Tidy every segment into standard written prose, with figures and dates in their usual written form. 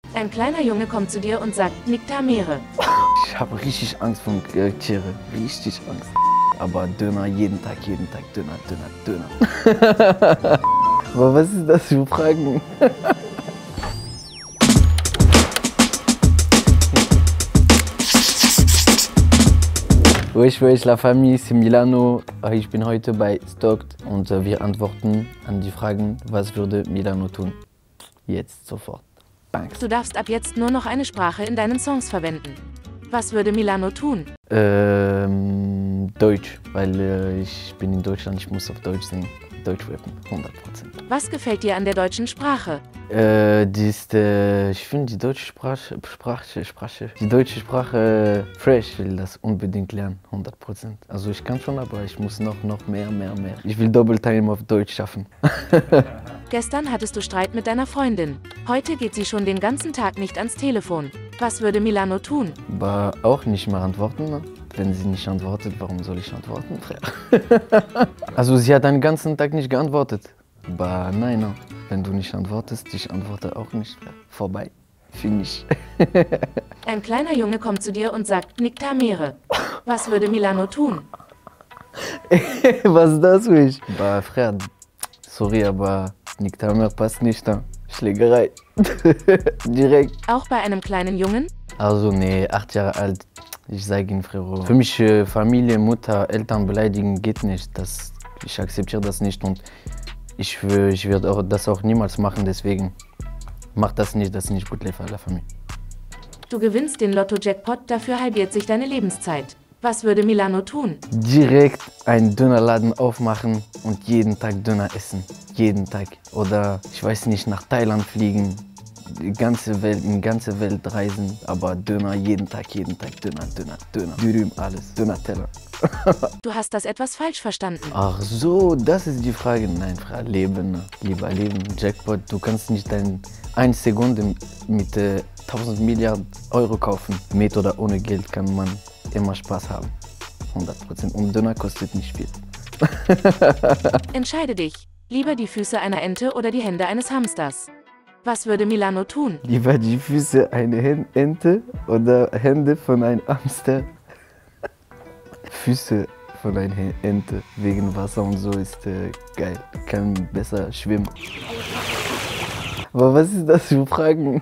Ein kleiner Junge kommt zu dir und sagt, Niktamere. Ich habe richtig Angst vor Tiere. Richtig Angst. Aber Döner, jeden Tag, Döner, Döner, Döner. Aber was ist das für Fragen? Wesh, la famille, c'est Milano. Ich bin heute bei Stalkt und wir antworten an die Fragen, was würde Milano tun? Jetzt, sofort. Banks. Du darfst ab jetzt nur noch eine Sprache in deinen Songs verwenden. Was würde Milano tun? Deutsch, weil ich bin in Deutschland, ich muss auf Deutsch singen. Deutsch rappen, 100%. Was gefällt dir an der deutschen Sprache? Ich finde die deutsche Sprache fresh. Ich will das unbedingt lernen, 100%. Also ich kann schon, aber ich muss noch mehr. Ich will Double Time auf Deutsch schaffen. Gestern hattest du Streit mit deiner Freundin. Heute geht sie schon den ganzen Tag nicht ans Telefon. Was würde Milano tun? Aber auch nicht mehr antworten, ne? Wenn sie nicht antwortet, warum soll ich antworten, Frère? Also sie hat den ganzen Tag nicht geantwortet. Aber nein, no. Wenn du nicht antwortest, ich antworte auch nicht. Frère. Vorbei. Finish. Ein kleiner Junge kommt zu dir und sagt, Niktamere. Was würde Milano tun? Was ist das für ich? Bah, Frère, sorry, aber Niktamere passt nicht da. Schlägerei. Direkt. Auch bei einem kleinen Jungen? Also nee, 8 Jahre alt. Ich sage Ihnen, Frérot. Für mich Familie, Mutter, Eltern beleidigen geht nicht. Ich akzeptiere das nicht und ich werde das auch niemals machen. Deswegen mach das ist nicht gut für la Familie. Du gewinnst den Lotto-Jackpot, dafür halbiert sich deine Lebenszeit. Was würde Milano tun? Direkt einen Dönerladen aufmachen und jeden Tag Döner essen. Jeden Tag. Oder ich weiß nicht, nach Thailand fliegen. In die ganze Welt reisen, aber Döner, jeden Tag, Döner. Dürüm, alles. Döner-Teller. Du hast das etwas falsch verstanden. Ach so, das ist die Frage. Nein, Frau, leben, lieber leben. Jackpot, du kannst nicht eine Sekunde mit 1000 Milliarden Euro kaufen. Mit oder ohne Geld kann man immer Spaß haben. 100%. Und Döner kostet nicht viel. Entscheide dich. Lieber die Füße einer Ente oder die Hände eines Hamsters. Was würde Milano tun? Lieber die Füße einer Ente oder Hände von einem Hamster? Füße von einer Ente, wegen Wasser und so ist geil. Kann besser schwimmen. Aber was ist das für Fragen?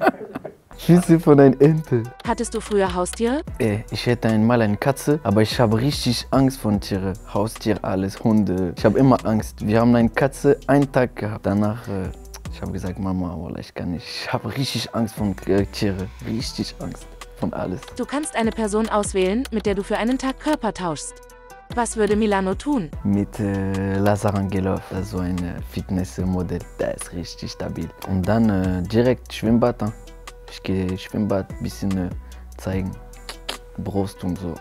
Füße von einer Ente. Hattest du früher Haustiere? Ich hätte einmal eine Katze, aber ich habe richtig Angst vor Tieren. Haustier, alles, Hunde. Ich habe immer Angst. Wir haben eine Katze einen Tag gehabt. Danach ich habe gesagt, Mama, ich kann nicht. Ich habe richtig Angst vor Tieren. Richtig Angst von alles. Du kannst eine Person auswählen, mit der du für einen Tag Körper tauschst. Was würde Milano tun? Mit Lazar Angelov, so ein Fitnessmodell. Der ist richtig stabil. Und dann direkt Schwimmbad. Ich gehe Schwimmbad, ein bisschen zeigen. Brust und so.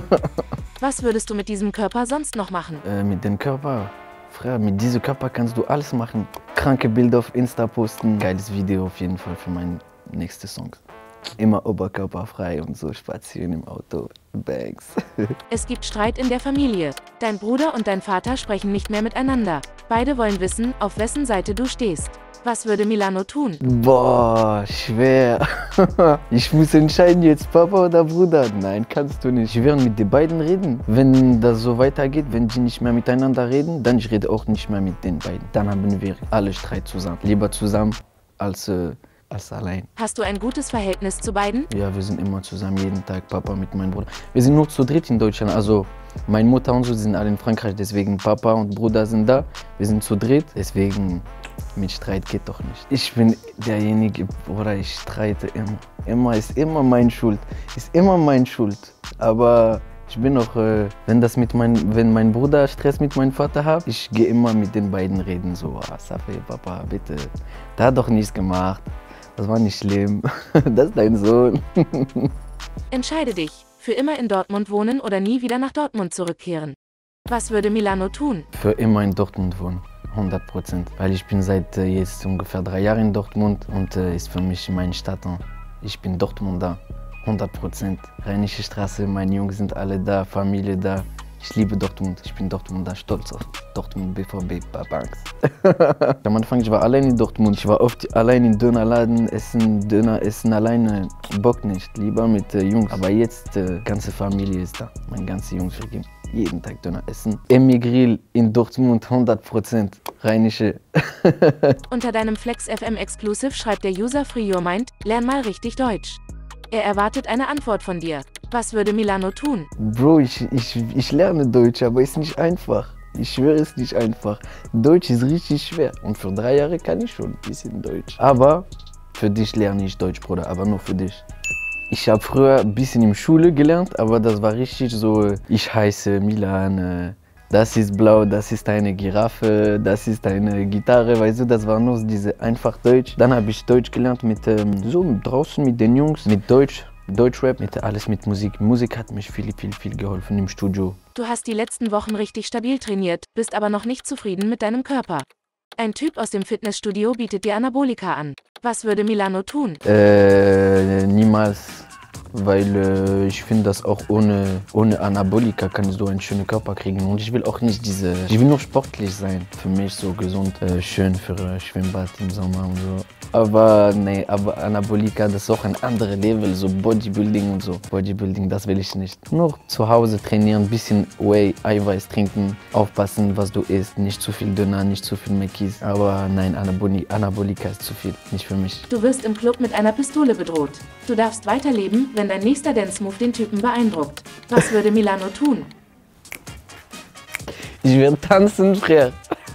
Was würdest du mit diesem Körper sonst noch machen? Mit dem Körper? Frère, mit diesem Körper kannst du alles machen. Kranke Bilder auf Insta posten. Geiles Video auf jeden Fall für meinen nächsten Song. Immer oberkörperfrei und so spazieren im Auto. Banks. Es gibt Streit in der Familie. Dein Bruder und dein Vater sprechen nicht mehr miteinander. Beide wollen wissen, auf wessen Seite du stehst. Was würde Milano tun? Boah, schwer. Ich muss entscheiden jetzt, Papa oder Bruder. Nein, kannst du nicht. Ich werde mit den beiden reden. Wenn das so weitergeht, wenn die nicht mehr miteinander reden, dann ich rede auch nicht mehr mit den beiden. Dann haben wir alle Streit zusammen. Lieber zusammen als allein. Hast du ein gutes Verhältnis zu beiden? Ja, wir sind immer zusammen, jeden Tag, Papa mit meinem Bruder. Wir sind nur zu dritt in Deutschland, also meine Mutter und so sind alle in Frankreich, deswegen Papa und Bruder sind da. Wir sind zu dritt, deswegen mit Streit geht doch nicht. Ich bin derjenige, Bruder, ich streite immer. Ist immer meine Schuld. Ist immer meine Schuld. Aber ich bin auch, wenn mein Bruder Stress mit meinem Vater hat, ich gehe immer mit den beiden reden, so, Safi, Papa, bitte, der hat doch nichts gemacht. Das war nicht schlimm. Das ist dein Sohn. Entscheide dich. Für immer in Dortmund wohnen oder nie wieder nach Dortmund zurückkehren. Was würde Milano tun? Für immer in Dortmund wohnen. 100%. Weil ich bin seit jetzt ungefähr 3 Jahren in Dortmund und ist für mich meine Stadt. Ich bin Dortmunder. 100%. Rheinische Straße, meine Jungs sind alle da, Familie da. Ich liebe Dortmund. Ich bin Dortmunder, stolz auf Dortmund, BVB, Babanks. Am Anfang, ich war allein in Dortmund. Ich war oft allein im Dönerladen essen, Döner essen, alleine. Bock nicht, lieber mit Jungs. Aber jetzt, ganze Familie ist da. Meine ganze Jungs, wir gehen jeden Tag Döner essen. Emmy Grill in Dortmund, 100% rheinische. Unter deinem Flex FM Exclusive schreibt der User Free Your Mind, lern mal richtig Deutsch. Er erwartet eine Antwort von dir. Was würde Milano tun? Bro, ich lerne Deutsch, aber ist nicht einfach. Ich schwöre, es ist nicht einfach. Deutsch ist richtig schwer. Und für 3 Jahre kann ich schon ein bisschen Deutsch. Aber für dich lerne ich Deutsch, Bruder, aber nur für dich. Ich habe früher ein bisschen in der Schule gelernt, aber das war richtig so, ich heiße Milan, das ist blau, das ist eine Giraffe, das ist eine Gitarre, weißt du, das war nur diese einfach Deutsch. Dann habe ich Deutsch gelernt mit so draußen mit den Jungs, mit Deutschrap, mit alles mit Musik. Musik hat mich viel geholfen im Studio. Du hast die letzten Wochen richtig stabil trainiert, bist aber noch nicht zufrieden mit deinem Körper. Ein Typ aus dem Fitnessstudio bietet dir Anabolika an. Was würde Milano tun? Niemals. Weil ich finde, dass auch ohne Anabolika kannst du einen schönen Körper kriegen. Und ich will auch nicht ich will nur sportlich sein. Für mich so gesund, schön für Schwimmbad im Sommer und so. Aber nee, aber Anabolika, das ist auch ein anderes Level, so Bodybuilding und so. Bodybuilding, das will ich nicht. Nur zu Hause trainieren, ein bisschen Whey, Eiweiß trinken, aufpassen, was du isst. Nicht zu viel Döner, nicht zu viel Mc's. Aber nein, Anabolika ist zu viel, nicht für mich. Du wirst im Club mit einer Pistole bedroht. Du darfst weiterleben, wenn dein nächster Dance-Move den Typen beeindruckt. Was würde Milano tun? Ich werde tanzen, Frère.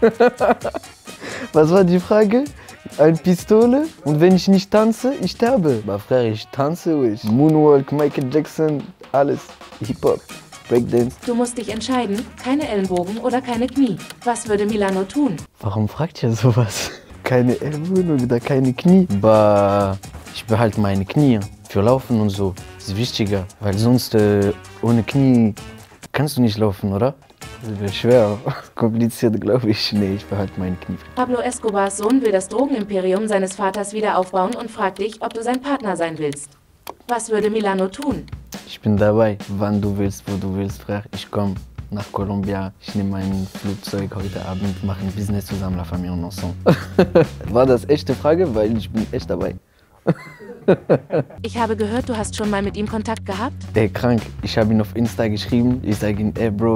Was war die Frage? Eine Pistole und wenn ich nicht tanze, ich sterbe. Aber Frère, ich tanze ruhig. Moonwalk, Michael Jackson, alles. Hip-Hop, Breakdance. Du musst dich entscheiden, keine Ellenbogen oder keine Knie. Was würde Milano tun? Warum fragt ihr sowas? Keine Ellenbogen oder keine Knie? Aber ich behalte meine Knie für Laufen und so. Das ist wichtiger, weil sonst ohne Knie kannst du nicht laufen, oder? Das wäre schwer, kompliziert, glaube ich. Nee, ich behalte meine Knie. Pablo Escobars Sohn will das Drogenimperium seines Vaters wieder aufbauen und fragt dich, ob du sein Partner sein willst. Was würde Milano tun? Ich bin dabei, wann du willst, wo du willst, Frère. Ich komme nach Colombia, ich nehme mein Flugzeug heute Abend, mache ein Business zusammen, la famille en ensemble. War das echte Frage? Weil ich bin echt dabei. Ich habe gehört, du hast schon mal mit ihm Kontakt gehabt? Krank. Ich habe ihn auf Insta geschrieben. Ich sage ihm, Bro,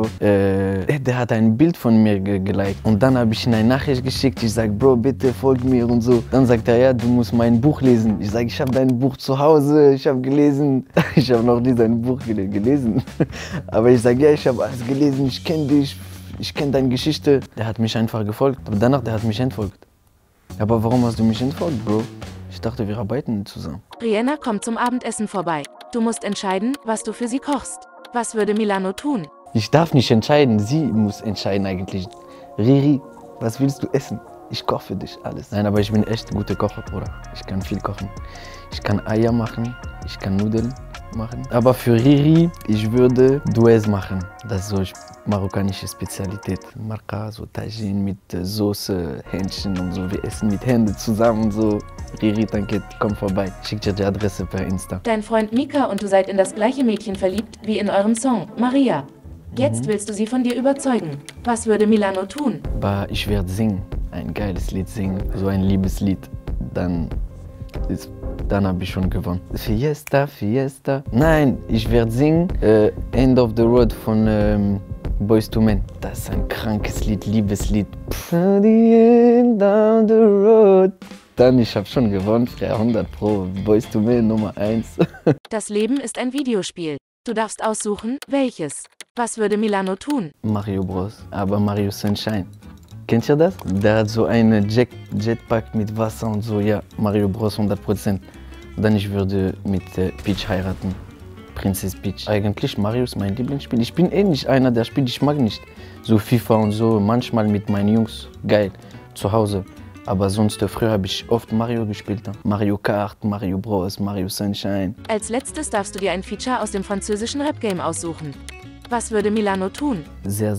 der hat ein Bild von mir geliked. Und dann habe ich ihm eine Nachricht geschickt. Ich sage, Bro, bitte folg mir und so. Dann sagt er, ja, du musst mein Buch lesen. Ich sage, ich habe dein Buch zu Hause. Ich habe gelesen. Ich habe noch nie sein Buch gelesen. Aber ich sage, ja, ich habe alles gelesen. Ich kenne dich. Ich kenne deine Geschichte. Der hat mich einfach gefolgt. Aber danach, der hat mich entfolgt. Aber warum hast du mich entfolgt, Bro? Ich dachte, wir arbeiten zusammen. Rihanna kommt zum Abendessen vorbei. Du musst entscheiden, was du für sie kochst. Was würde Milano tun? Ich darf nicht entscheiden, sie muss entscheiden eigentlich. Riri, was willst du essen? Ich koche für dich alles. Nein, aber ich bin echt ein guter Kocher, Bruder. Ich kann viel kochen. Ich kann Eier machen, ich kann Nudeln machen. Aber für Riri, ich würde Douez machen. Das ist so eine marokkanische Spezialität. Marca, so Tagine mit Soße, Hähnchen und so. Wir essen mit Händen zusammen und so. Riri, danke, komm vorbei. Schick dir die Adresse per Insta. Dein Freund Mika und du seid in das gleiche Mädchen verliebt wie in eurem Song, Maria. Jetzt willst du sie von dir überzeugen. Was würde Milano tun? Ich werde singen. Ein geiles Lied singen. So ein Liebeslied. Dann habe ich schon gewonnen. Fiesta, Fiesta. Nein, ich werde singen End of the Road von Boyz II Men. Das ist ein krankes Lied, Liebeslied. The end of the road. Dann, ich habe schon gewonnen, 100 Pro. Boyz II Men Nummer 1. Das Leben ist ein Videospiel. Du darfst aussuchen, welches. Was würde Milano tun? Mario Bros. Aber Mario Sunshine. Kennt ihr das? Der hat so einen Jetpack mit Wasser und so. Ja, Mario Bros 100%. Dann ich würde mit Peach heiraten. Prinzess Peach. Eigentlich Mario ist mein Lieblingsspiel. Ich bin nicht einer, der spielt, ich mag nicht so FIFA und so. Manchmal mit meinen Jungs, geil, zu Hause. Aber sonst, früher habe ich oft Mario gespielt. Mario Kart, Mario Bros, Mario Sunshine. Als letztes darfst du dir ein Feature aus dem französischen Rap-Game aussuchen. Was würde Milano tun? Sehr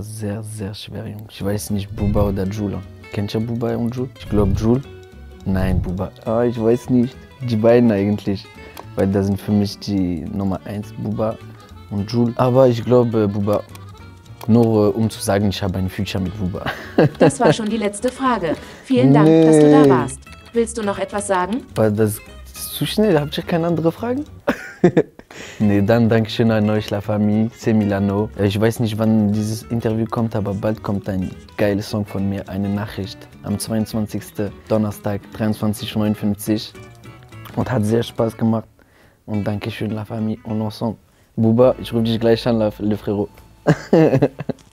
schwer, Junge. Ich weiß nicht, Booba oder Jula. Kennt ihr Booba und Jul? Ich glaube Jul. Nein, Booba. Ich weiß nicht. Die beiden eigentlich. Weil das sind für mich die Nummer 1, Booba und Jul. Aber ich glaube Booba. Nur um zu sagen, ich habe ein Future mit Buba. Das war schon die letzte Frage. Vielen Dank, dass du da warst. Willst du noch etwas sagen? War das zu schnell? Habt ihr keine andere Fragen? Nee, dann Dankeschön an euch, La Famille, c'est Milano. Ich weiß nicht, wann dieses Interview kommt, aber bald kommt ein geiler Song von mir, eine Nachricht. Am 22. Donnerstag, 23:59 Uhr. Und hat sehr Spaß gemacht. Und Dankeschön, La Famille, und ensemble. Buba, ich rufe dich gleich an, le frérot.